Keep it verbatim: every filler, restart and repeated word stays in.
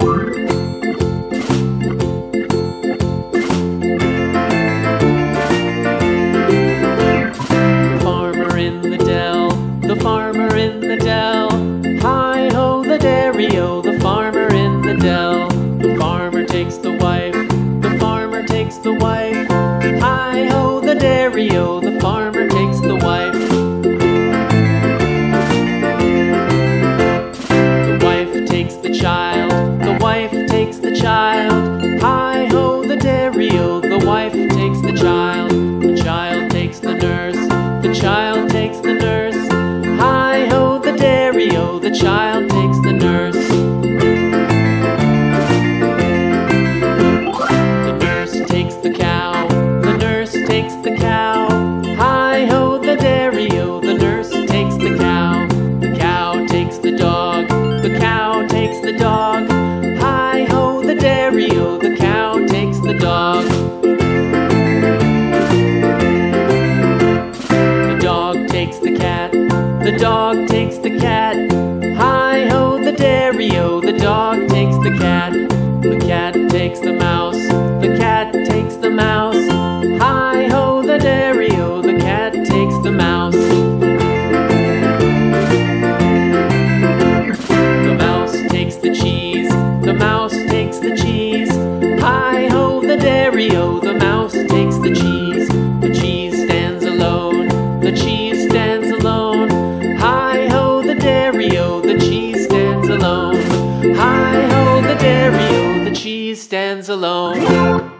Farmer in the dell, the farmer in the dell. Hi-ho the dairy-o, the farmer in the dell. The farmer takes the wife, the farmer takes the wife. Hi-ho the dairy-o, the farmer takes the wife. The wife takes the child, the wife takes the child. Hi-ho the dairy-o, the wife takes the child. The child takes the nurse, the child takes the nurse. Hi-ho the dairy-o, the child takes the nurse. The nurse takes the cow, the nurse takes the cow. Hi-ho the dairy-o, the nurse takes the cow. The cow takes the dog, the cow takes the dog. Hi-ho the dairy-o, the cow takes the dog. The dog takes the cat, the dog takes the cat. Hi-ho the dairy-o, the dog takes the cat. The cat takes the mouse, the cat takes the mouse. Hi-ho the dairy-o, the cat takes the mouse. The mouse takes the cheese, the mouse takes the cheese. Hi-ho the dairy-o, the mouse takes the cheese. The cheese stands alone, the cheese stands alone. Hi-ho the dairy-o, the cheese stands alone. Hi-ho the dairy-o, the cheese stands alone.